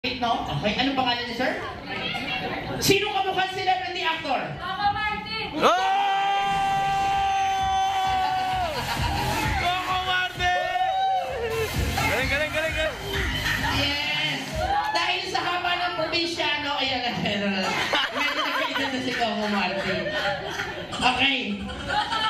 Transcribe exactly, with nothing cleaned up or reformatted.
No? Okay, anong pangalan niya, sir? Sino kamukha celebrity actor? Coco Martin! Oh! Coco Martin! Galing, galing, galing, galing! Yes! Dahil sa haba ng probinsyano, ayan na, medyo nagkaitan na si Coco Martin. Okay.